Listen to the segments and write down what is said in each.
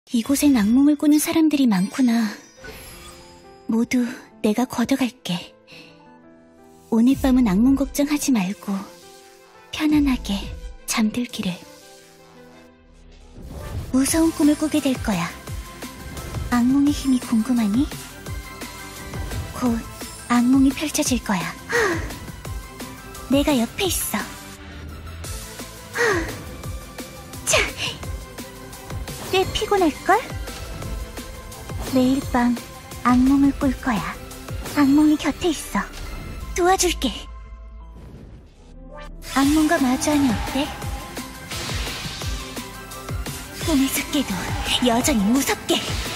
이곳엔 악몽을 꾸는 사람들이 많구나. 모두 내가 걷어갈게. 오늘 밤은 악몽 걱정하지 말고 편안하게 잠들기를. 무서운 꿈을 꾸게 될 거야. 악몽의 힘이 궁금하니? 곧 악몽이 펼쳐질 거야. 내가 옆에 있어. 자, 꽤 피곤할걸? 매일 밤 악몽을 꿀 거야. 악몽이 곁에 있어. 도와줄게. 악몽과 마주하니 어때? 꿈에서 깨도 여전히 무섭게.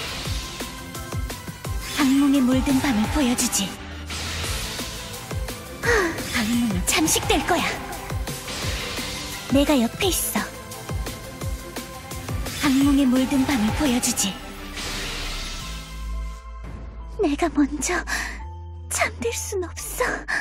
악몽에 물든 밤을 보여주지. 악몽은 잠식될 거야. 내가 옆에 있어. 악몽에 물든 밤을 보여주지. 내가 먼저 잠들 순 없어.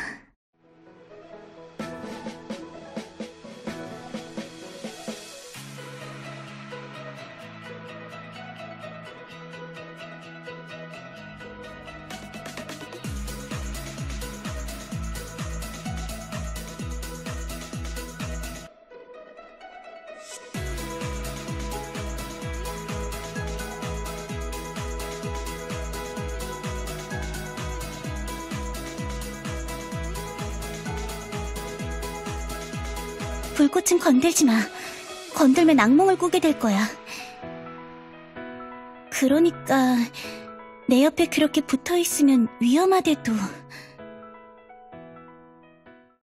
불꽃은 건들지 마. 건들면 악몽을 꾸게 될 거야. 그러니까 내 옆에 그렇게 붙어있으면 위험하대도.